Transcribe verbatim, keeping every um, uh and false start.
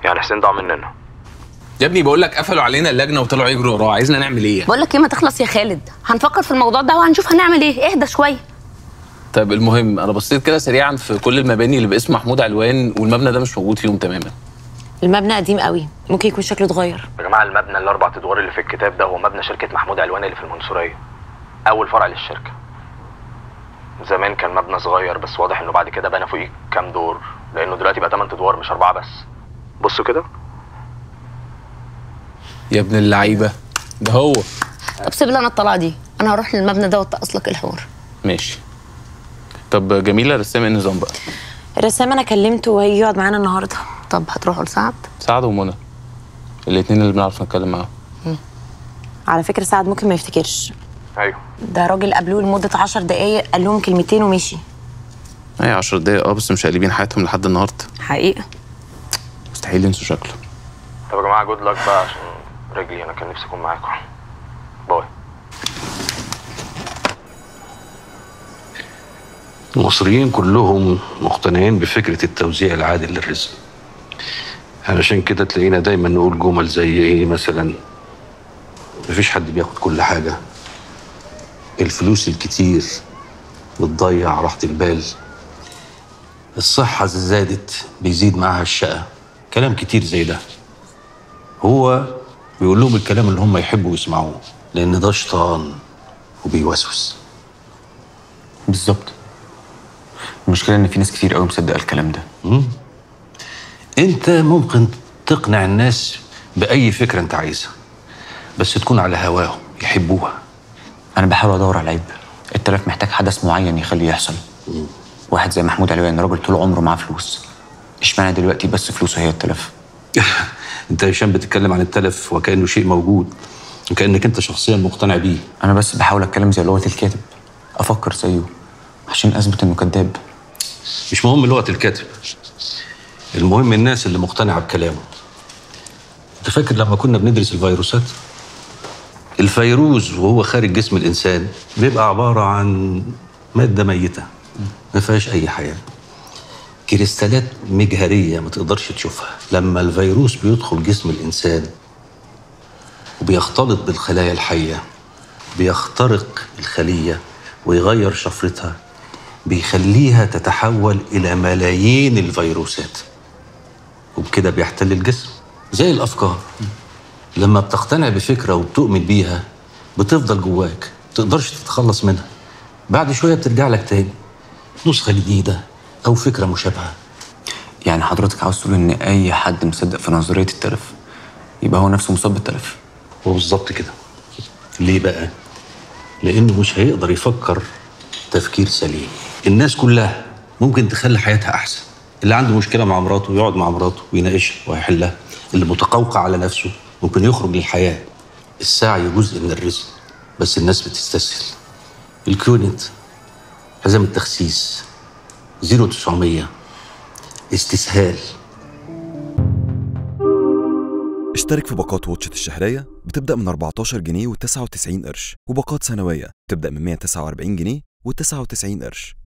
يعني حسين ضاع مننا يا ابني. بقول لك قفلوا علينا اللجنه وطلعوا يجروا وراه، عايزنا نعمل ايه؟ بقول لك ايه، ما تخلص يا خالد، هنفكر في الموضوع ده وهنشوف هنعمل ايه. اهدى شويه. طيب المهم انا بصيت كده سريعا في كل المباني اللي باسم محمود علوان، والمبنى ده مش موجود فيهم تماما. المبنى قديم قوي، ممكن يكون شكله اتغير. يا جماعه المبنى الاربع ادوار اللي في الكتاب ده هو مبنى شركه محمود علوان اللي في المنصوريه، اول فرع للشركه. زمان كان مبنى صغير بس واضح انه بعد كده بنى فوقيه كام دور، لانه دلوقتي بقى تمن ادوار مش اربعه بس. بصوا كده يا ابن اللعيبه ده هو. طب سيب لي انا الطلعه دي، انا هروح للمبنى ده واتقص لك الحوار. ماشي. طب جميله رسام ايه النظام بقى؟ الرسام انا كلمته وهيجي يقعد معانا النهارده. طب هتروحوا لسعد؟ سعد ومنى الاثنين اللي بنعرف نتكلم معاهم. على فكره سعد ممكن ما يفتكرش. ايوه ده راجل قابلوه لمده عشر دقايق قال لهم كلمتين ومشي. اي عشر دقايق اه، بس مش قالبين حياتهم لحد النهارده. حقيقه مستحيل ينسوا شكله. طب يا جماعه جود لك بقى عشان رجلي، انا كان نفسي اكون معاكم. باي. المصريين كلهم مقتنعين بفكرة التوزيع العادل للرزق، علشان كده تلاقينا دايما نقول جمل زي ايه مثلا: مفيش حد بياخد كل حاجة، الفلوس الكتير بتضيع راحة البال، الصحة زادت بيزيد معاها الشقة، كلام كتير زي ده. هو بيقول لهم الكلام اللي هم يحبوا يسمعوه، لأن ده شيطان وبيوسوس. بالظبط. المشكلة إن في ناس كتير قوي مصدقة الكلام ده. مم. أنت ممكن تقنع الناس بأي فكرة أنت عايزها، بس تكون على هواهم يحبوها. أنا بحاول أدور على العيب. التلف محتاج حدث معين يخليه يحصل. مم. واحد زي محمود علوان راجل طول عمره معاه فلوس، اشمعنى دلوقتي بس فلوسه هي التلف؟ أنت يا هشام بتتكلم عن التلف وكأنه شيء موجود، وكأنك أنت شخصيا مقتنع بيه. أنا بس بحاول أتكلم زي لغة الكاتب، أفكر زيه عشان أثبت إنه كذاب. مش مهم لغة الكاتب، المهم الناس اللي مقتنعة بكلامه. انت فاكر لما كنا بندرس الفيروسات؟ الفيروس وهو خارج جسم الإنسان بيبقى عبارة عن مادة ميتة ما فيهاش أي حياة، كريستالات مجهرية ما تقدرش تشوفها. لما الفيروس بيدخل جسم الإنسان وبيختلط بالخلايا الحية، بيخترق الخلية ويغير شفرتها، بيخليها تتحول إلى ملايين الفيروسات، وبكده بيحتل الجسم. زي الأفكار، لما بتقتنع بفكرة وبتؤمن بيها بتفضل جواك، متقدرش تتخلص منها. بعد شوية بترجع لك تاني نسخة جديدة أو فكرة مشابهة. يعني حضرتك عاوز تقول إن أي حد مصدق في نظرية التلف يبقى هو نفسه مصاب بالتلف؟ هو بالظبط كده. ليه بقى؟ لأنه مش هيقدر يفكر تفكير سليم. الناس كلها ممكن تخلي حياتها أحسن. اللي عنده مشكلة مع مراته يقعد مع مراته ويناقشها ويحلها. اللي متقوقع على نفسه ممكن يخرج للحياة. السعي جزء من الرزق، بس الناس بتستسهل. الكيونت، حزام التخسيس، زيرو تسعمية، استسهال. اشترك في باقات واتشت الشهرية بتبدأ من أربعتاشر جنيه وتسعة وتسعين قرش، وباقات سنوية تبدأ من مية وتسعة وأربعين جنيه وتسعة وتسعين قرش.